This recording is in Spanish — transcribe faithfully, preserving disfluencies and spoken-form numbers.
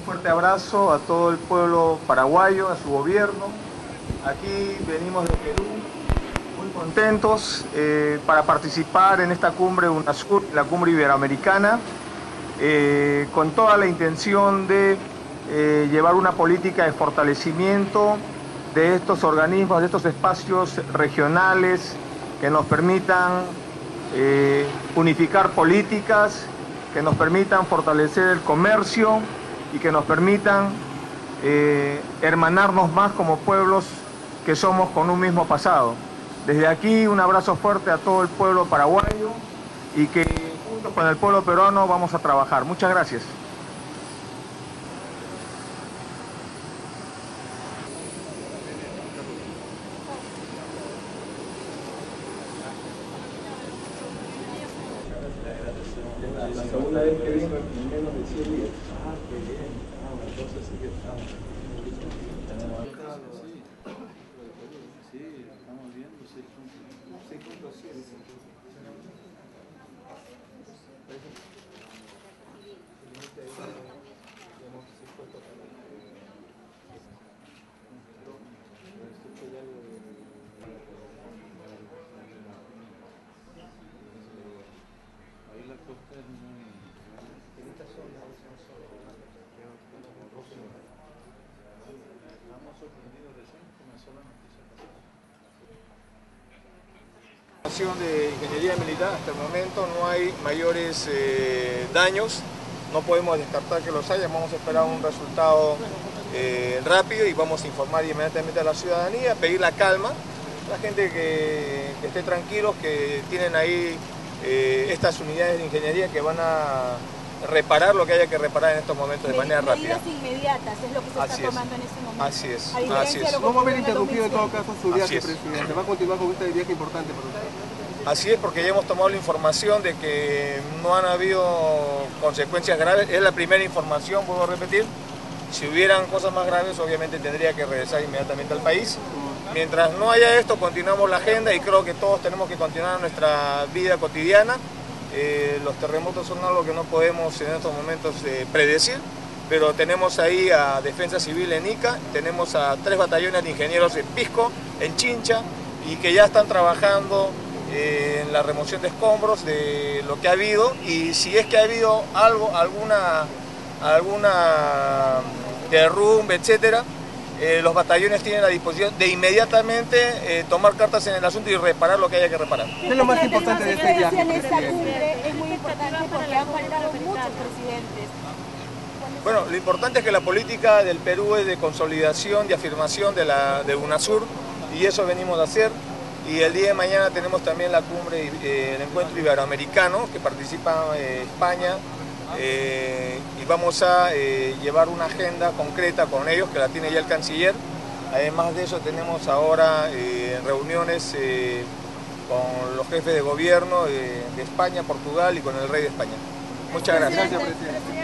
fuerte abrazo a todo el pueblo paraguayo, a su gobierno. Aquí venimos de Perú, muy contentos eh, para participar en esta cumbre UNASUR, la cumbre iberoamericana, eh, con toda la intención de eh, llevar una política de fortalecimiento de estos organismos, de estos espacios regionales que nos permitan eh, unificar políticas, que nos permitan fortalecer el comercio y que nos permitan eh, hermanarnos más como pueblos que somos con un mismo pasado. Desde aquí un abrazo fuerte a todo el pueblo paraguayo y que juntos con el pueblo peruano vamos a trabajar. Muchas gracias. La segunda vez que vengo en menos de cien días. Ah, qué bien. Ah, entonces sí que estamos. Sí, estamos viendo seis punto siete. Ahí la costa es muy... Estamos sorprendidos recién, comenzó la noticia. De ingeniería militar, hasta el momento no hay mayores eh, daños, no podemos descartar que los haya, vamos a esperar un resultado eh, rápido y vamos a informar inmediatamente a la ciudadanía, pedir la calma, la gente que, que esté tranquilos, que tienen ahí eh, estas unidades de ingeniería que van a reparar lo que haya que reparar en estos momentos de manera rápida. Medidas inmediatas es lo que se así está es. tomando en este momento. Así es, así es. No va a haber interrumpido en todo caso su viaje, Así es. presidente. Va a continuar con este viaje importante para usted. Así es, porque ya hemos tomado la información de que no han habido consecuencias graves. Es la primera información, puedo repetir. Si hubieran cosas más graves, obviamente tendría que regresar inmediatamente al país. Mientras no haya esto, continuamos la agenda y creo que todos tenemos que continuar nuestra vida cotidiana. Eh, los terremotos son algo que no podemos en estos momentos eh, predecir, pero tenemos ahí a Defensa Civil en Ica, tenemos a tres batallones de ingenieros en Pisco, en Chincha, y que ya están trabajando eh, en la remoción de escombros de lo que ha habido, y si es que ha habido algo, alguna, alguna derrumbe, etcétera, eh, los batallones tienen la disposición de inmediatamente eh, tomar cartas en el asunto y reparar lo que haya que reparar. ¿Qué es lo más importante de este viaje? En esta cumbre es muy importante porque han faltado muchos presidentes. Bueno, lo importante es que la política del Perú es de consolidación, de afirmación de, la, de UNASUR, y eso venimos a hacer. Y el día de mañana tenemos también la cumbre, eh, el encuentro iberoamericano, que participa eh, España, eh, y vamos a eh, llevar una agenda concreta con ellos, que la tiene ya el canciller. Además de eso tenemos ahora eh, reuniones eh, con los jefes de gobierno de, de España, Portugal y con el rey de España. Muchas gracias. Gracias, presidente.